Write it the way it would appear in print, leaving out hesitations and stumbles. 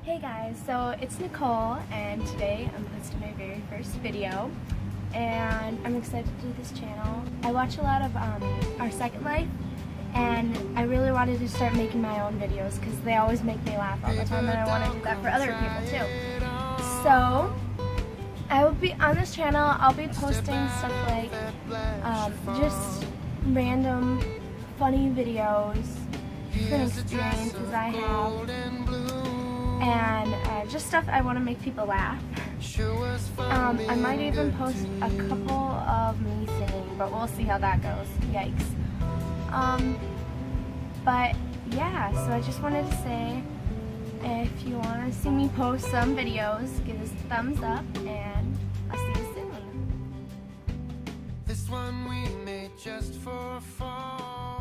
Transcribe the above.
Hey guys, so it's Nicole and today I'm posting my very first video and I'm excited to do this channel. I watch a lot of Our Second Life and I really wanted to start making my own videos because they always make me laugh all the time and I want to do that for other people too. So I will be on this channel, I'll be posting stuff like just random funny videos, different experiences I have, and just stuff I want to make people laugh. I might even post a couple of me singing, but we'll see how that goes. Yikes. But yeah, so I just wanted to say, if you want to see me post some videos, give us a thumbs up, and I'll see you soon. This one we made just for fun.